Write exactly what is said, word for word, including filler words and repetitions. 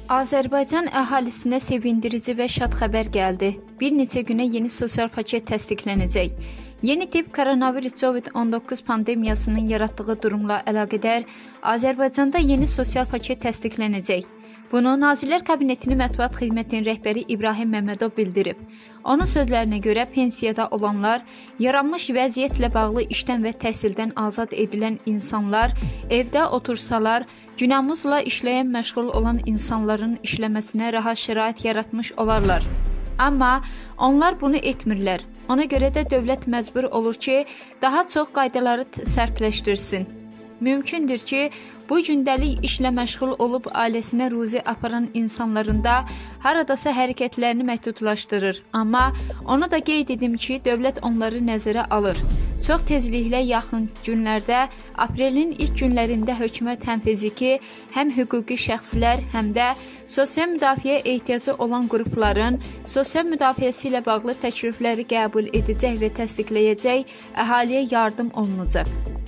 Azərbaycan əhalisinə sevindirici və şad xəbər gəldi. Bir neçə günə yeni sosial paket təsdiqlənəcək. Yeni tip koronavirus COVID on doqquz pandemiyasının yaratdığı durumla əlaqədar Azərbaycanda yeni sosial paket təsdiqlənəcək. Bunu Nazirlər Kabinetinin mətbuat xidmətinin rəhbəri İbrahim Məmmədov bildirib. Onun sözlərinə görə pensiyada olanlar, yaranmış vəziyyətlə bağlı işdən və təhsildən azad edilən insanlar, evdə otursalar, günəmuzla işləyən məşğul olan insanların işləməsinə rahat şərait yaratmış olarlar. Amma onlar bunu etmirlər. Ona görə də dövlət məcbur olur ki, daha çox qaydaları sərtləşdirsin. Mümkündür ki, bu gündəlik işlə məşğul olub ailəsinə ruzi aparan insanların da haradasa hərəkətlərini məhdudlaşdırır. Amma onu da qeyd edim ki, dövlət onları nəzərə alır. Çox tezliklə yaxın günlərdə, aprelin ilk günlərində hökumət həm fiziki, həm hüquqi şəxslər, həm də sosial müdafiə ehtiyacı olan qrupların sosial müdafiəsi ilə bağlı təklifləri qəbul edəcək və təsdiqləyəcək, əhaliyə yardım olunacaq.